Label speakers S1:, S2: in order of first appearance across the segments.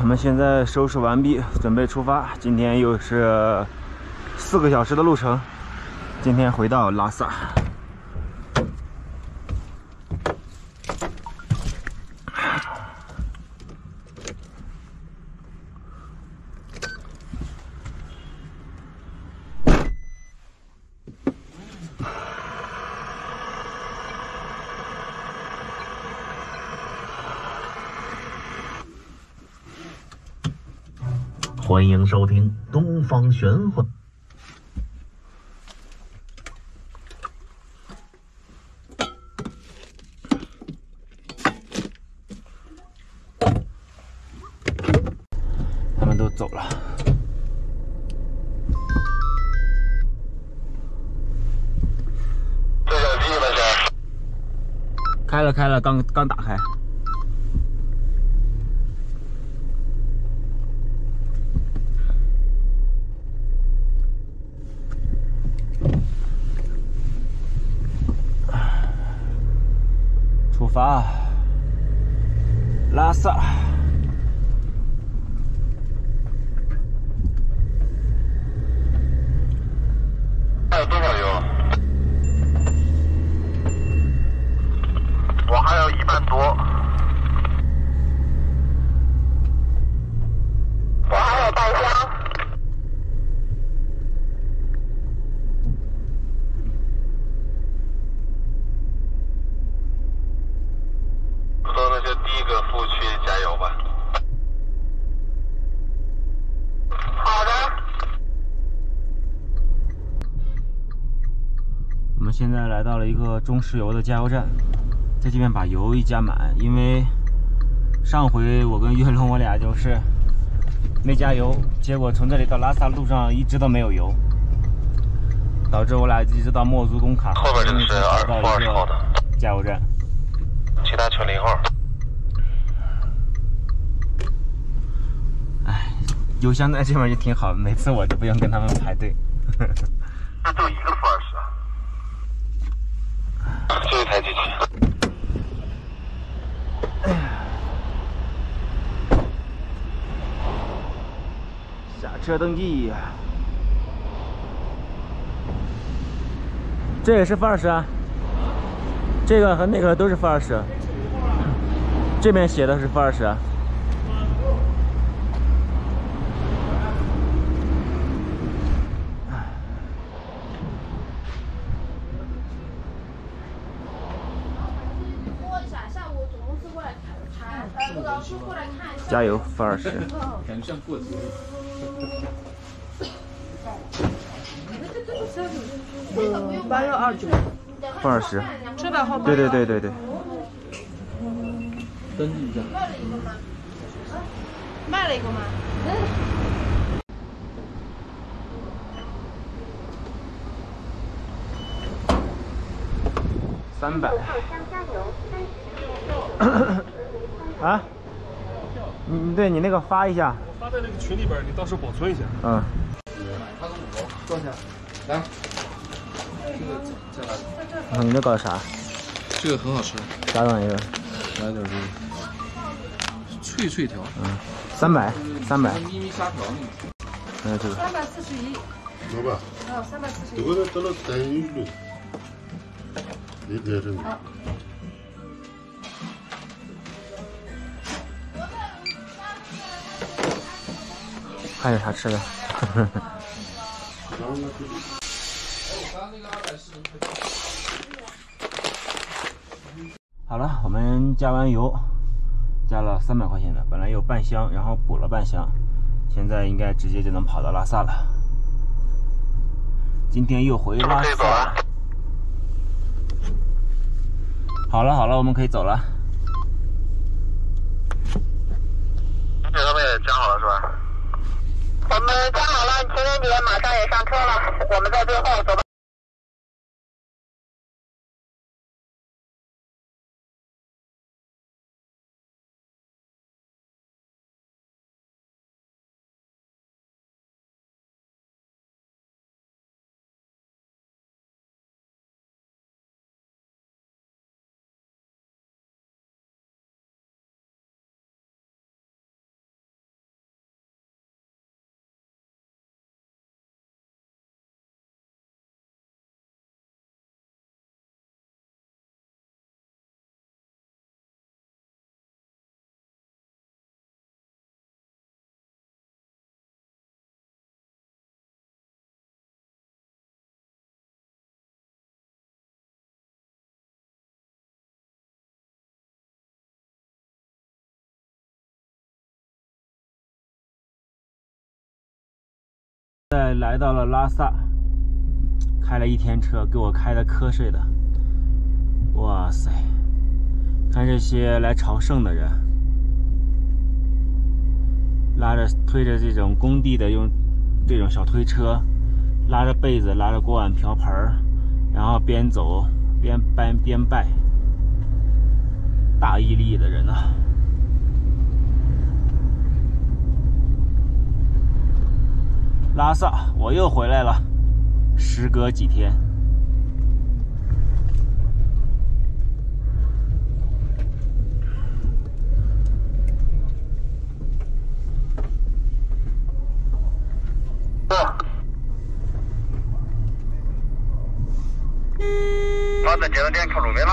S1: 们现在收拾完毕，准备出发。今天又是4个小时的路程。今天回到拉萨。
S2: 欢迎收听《东方玄幻》。
S1: 他们都走了。
S3: 这个地了先。
S1: 开了，刚打开。出发，拉萨。
S3: 还有多少油？我还有1半多。我还有半箱。和那些第一个服务区加油吧。好的。
S1: 我们现在来到了一个中石油的加油站，在这边把油一加满，因为上回我跟岳龙我俩就是没加油，结果从这里到拉萨路上一直都没有油，导致我俩一直到墨族工卡
S3: 后边这个是20号的
S1: 加油站，
S3: 其他全0号。
S1: 哎，油箱在这边就挺好，每次我就不用跟他们排队。
S3: 这就一个富尔什。这一台机器。
S1: 下车登记。这也是富尔什啊，这个和那个都是富尔什。这边写的是富尔什啊。加油，富尔什！
S4: 感觉像过节。862九。
S1: 富尔什。
S4: 车牌号码。
S1: 对。
S4: 登
S1: 记一下。
S4: 卖了一个吗？
S1: 300。啊？对你那个发一下。
S5: 我发在那个群里边，你到时候保存一下。
S1: 嗯。
S5: 坐下，来。
S1: 你这搞啥？
S5: 这个很好吃。
S1: 啥玩意儿？
S5: 来点这个。脆条。
S1: 300。
S5: 咪咪虾条那个。
S1: 还有这个。
S4: 341。
S3: 老板。
S4: 341。
S3: 这个得了316。你别这个。
S1: 还有啥吃的？好了，我们加完油，加了300块钱的，本来有半箱，然后补了半箱，现在应该直接就能跑到拉萨了。今天又回拉萨。好了，我们可以走了。
S3: 这他们也加好了是吧？我们加好了，情人节马上也上车了，我们在最后走吧。
S1: 在来到了拉萨，开了一天车，给我开的瞌睡的。哇塞，看这些来朝圣的人，推着这种工地的，用这种小推车，拉着被子，拉着锅碗瓢盆，然后边走边拜，大毅力的人啊！拉萨，我又回来了，时隔几天。
S3: 把这接到点靠路边了。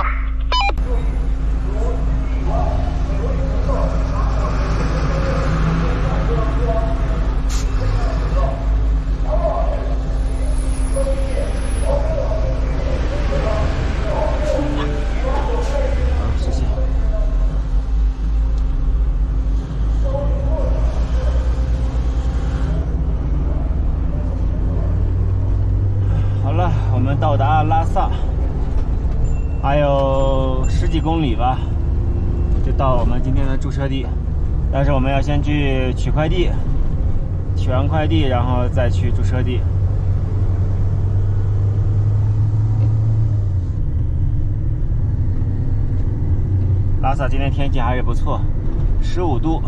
S1: 谢谢。好了，我们到达拉萨，还有10几公里吧，就到我们今天的驻车地。但是我们要先去取快递，取完快递，然后再去驻车地。拉萨今天天气还是不错，15度。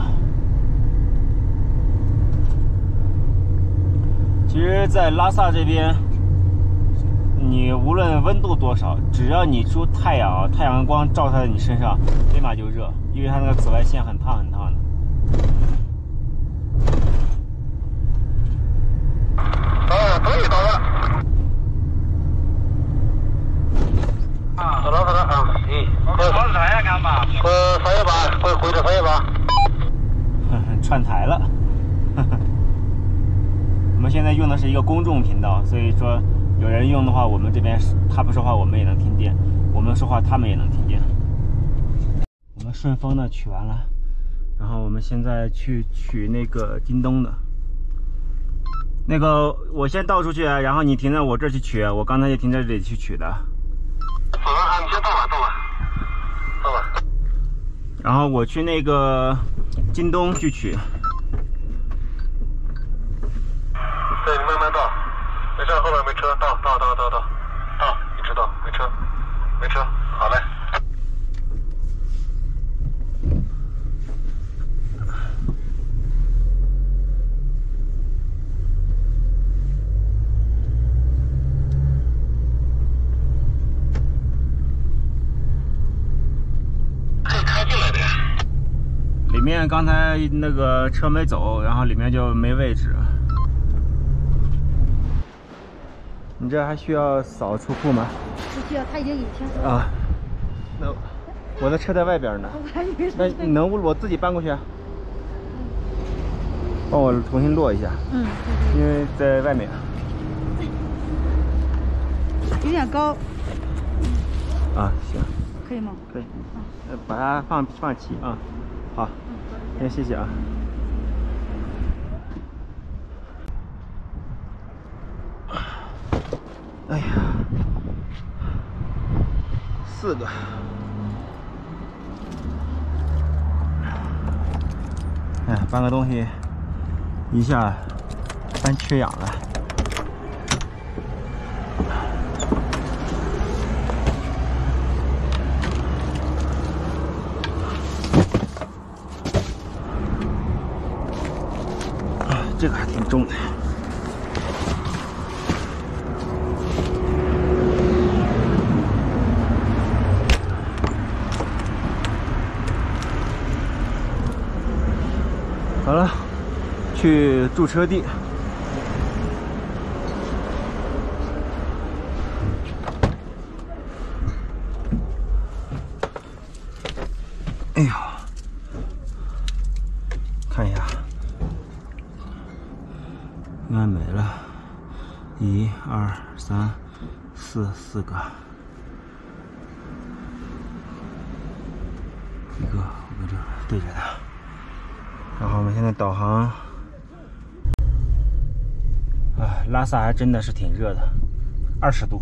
S1: 其实，在拉萨这边，你无论温度多少，只要你出太阳，太阳光照在你身上，立马就热，因为它那个紫外线很烫很烫的。
S3: 终于到了。到了啊！我啥呀？干嘛？回头318。
S1: 串台了。我们现在用的是一个公众频道，所以说有人用的话，我们这边他不说话，我们也能听见；我们说话，他们也能听见。我们顺丰的取完了，然后我们现在去取那个京东的。那个我先倒出去，然后你停在我这去取，我刚才就停在这里去取的。
S3: 你先倒吧。
S1: 然后我去那个京东去取。
S3: 对，你慢慢倒，没事，后面没车，倒，一直倒，没车，好嘞。可以开进来的呀。
S1: 里面刚才那个车没走，然后里面就没位置。你这还需要扫出库吗？
S4: 不需要，他已经有天收
S1: 啊，那我的车在外边呢。那你能我自己搬过去？帮我重新落一下。因为在外面。
S4: 有点高。
S1: 啊，行。
S4: 可以吗？
S1: 可以。把它放齐啊。好。谢谢啊。哎呀，4个。哎，搬个东西，一下搬缺氧了。这个还挺重的。好了，去驻车地。哎呦，看一下，应该没了。1、2、3、4个，一个我跟这对着的。然后我们现在导航， 啊，拉萨还真的是挺热的，20度。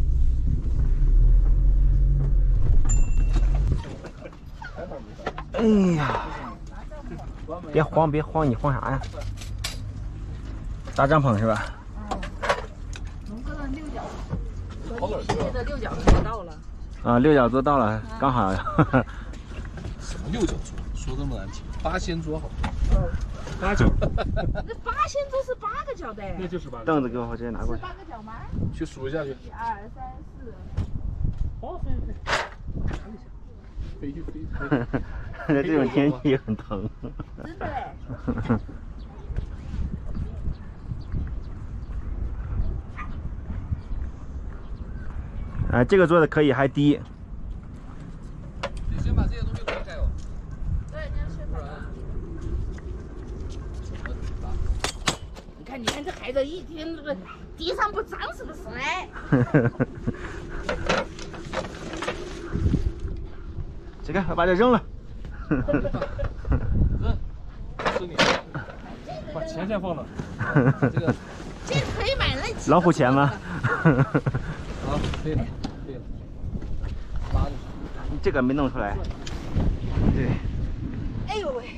S1: 哎呀，别慌，别慌，你慌啥呀？搭帐篷是吧？
S4: 龙哥的6角，说的6角做到了。
S1: 啊，6角做到了，刚好。
S5: 什么6角桌？说这么难听，8仙桌好。8角。
S4: 那8仙桌是8个角的。
S5: 那就是8个。
S1: 凳子给我直接拿过来。
S4: 8个角吗？
S5: 去数一下去。1、2、3、4。哦，飞。
S1: 在这种天气很疼。
S4: 真的嘞。
S1: 啊，这个做的可以，还低。
S5: 你先把这些东西分开哦。
S4: 对，你要先把。你看这孩子一天这个地上不脏是不是嘞？
S1: 这个，我把这扔了。
S5: 扔，是你。把钱先放哪？这个。
S4: 这可以买那
S1: 老虎钳吗？
S5: 好，可以了，可以了。拉进去。
S1: 这个没弄出来。对。
S4: 哎呦喂！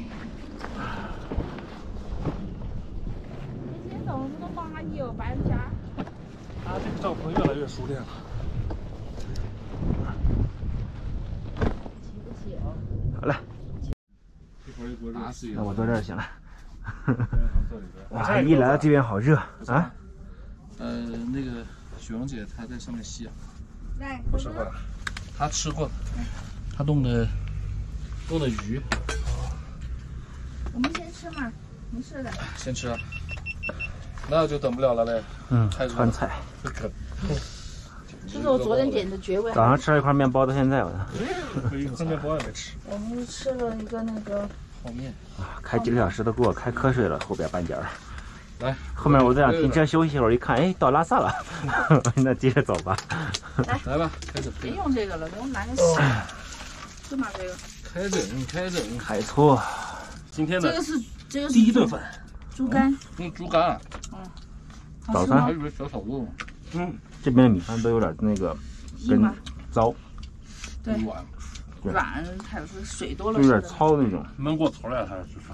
S4: 你今天早上这个蚂蚁哦，搬家。
S5: 他这个帐篷越来越熟练了。
S4: 起不起哦？
S1: 好了。
S5: 一会儿给我拿死一
S1: 那我坐这儿就行了。
S5: 这里边。
S1: 哇，一来到这边好热啊！
S5: 那个雪蓉姐她在上面吸啊。
S4: 来，
S5: 不吃过了，她吃过了，她弄的鱼。
S4: 我们先吃嘛，没事的。
S5: 先吃啊。那就等不了了嘞。
S1: 川菜。
S4: 这是我昨天点的绝味。
S1: 早上吃了一块面包，到现在我呢。
S5: 一块面包也没吃。
S4: 我们吃了一个那个
S5: 泡面。
S1: 啊，开几个小时都给我开瞌睡了，后边半截儿。
S5: 来，
S1: 后面我在想停车休息一会儿，一看，哎，到拉萨了，那接着走吧。
S5: 来吧，开整。
S4: 别用这个了，给我拿个就拿这个。
S5: 开整。
S1: 开错。
S5: 今天的
S4: 这个是
S5: 第一顿饭，
S4: 猪肝。
S5: 猪肝。
S1: 早餐
S5: 还有个小炒肉。
S1: 这边的米饭都有点那个跟糟，
S4: 对，软，还有水多了，
S1: 有点糙那种。
S5: 焖过头了还是吃饭？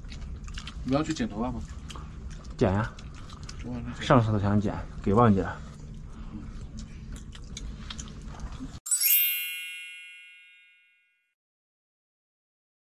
S5: 你要去剪头发吗？
S1: 剪呀，上次都想剪，给忘记了。